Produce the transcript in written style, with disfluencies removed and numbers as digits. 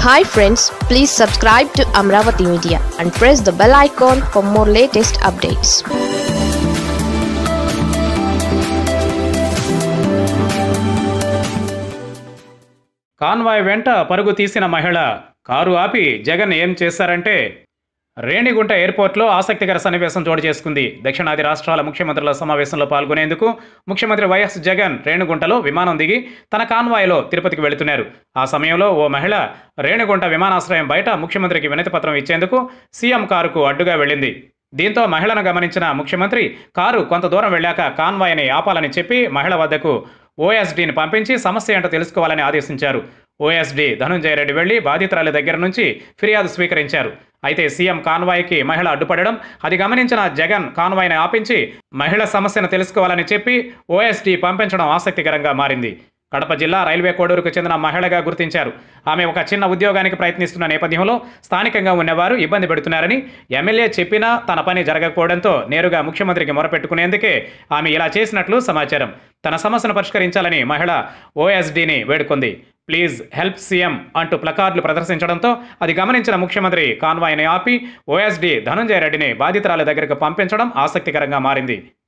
Hi friends, please subscribe to Amravati Media and press the bell icon for more latest updates. Convoy వెంట పరుగు తీసిన మహిళ car ఆపి జగన్ ఏం చేశారంటే రేణిగుంట ఎయిర్పోర్ట్లో ఆసక్తికర సన్నివేశం చోటు చేసుకుంది. దక్షిణాది రాష్ట్రాల ముఖ్యమంత్రుల సమావేశంలో పాల్గొనేందుకు ముఖ్యమంత్రి వైఎస్ జగన్ రేణిగుంటలో విమానం దిగి తన కాన్వాయ్లో తిరుపతికి వెళుతున్నారు. ఆ సమయంలో ఓ మహిళ రేణిగుంట విమానాశ్రయం బయట ముఖ్యమంత్రికి వినతి పత్రం ఇచ్చేందుకు సీఎం కారుకు అడ్డుగా వెళ్ళింది. దీంతో మహిళను గమనించిన ముఖ్యమంత్రి కారు కొంత దూరం వెళ్ళాక కాన్వాయ్ని ఆపాలని చెప్పి మహిళ వద్దకు ఓఎస్డీని పంపించి సమస్య ఏంటో తెలుసుకోవాలని ఆదేశించారు. ఓఎస్డీ ధనుంజయ రెడ్డి వెళ్లి బాధితురాలి దగ్గర నుంచి ఫిర్యాదు స్వీకరించారు. అయితే సీఎం కాన్వాయ్కి మహిళ అడ్డుపడడం, అది గమనించిన జగన్ కాన్వాయ్ని ఆపించి మహిళ సమస్యను తెలుసుకోవాలని చెప్పి ఓఎస్డీ పంపించడం ఆసక్తికరంగా మారింది. కడప జిల్లా రైల్వే కోడూరుకు చెందిన మహిళగా గుర్తించారు. ఆమె ఒక చిన్న ఉద్యోగానికి ప్రయత్నిస్తున్న నేపథ్యంలో స్థానికంగా ఉన్నవారు ఇబ్బంది పెడుతున్నారని, ఎమ్మెల్యే చెప్పినా తన పని జరగకపోవడంతో నేరుగా ముఖ్యమంత్రికి మొరపెట్టుకునేందుకే ఆమె ఇలా చేసినట్లు సమాచారం. తన సమస్యను పరిష్కరించాలని మహిళ ఓఎస్డీని వేడుకుంది. ప్లీజ్ హెల్ప్ సీఎం అంటూ ప్లకార్డులు ప్రదర్శించడంతో అది గమనించిన ముఖ్యమంత్రి కాన్వాయ్ని ఆపి ఓఎస్డీ ధనుంజయ రెడ్డిని బాధితురాలి దగ్గరకు పంపించడం ఆసక్తికరంగా మారింది.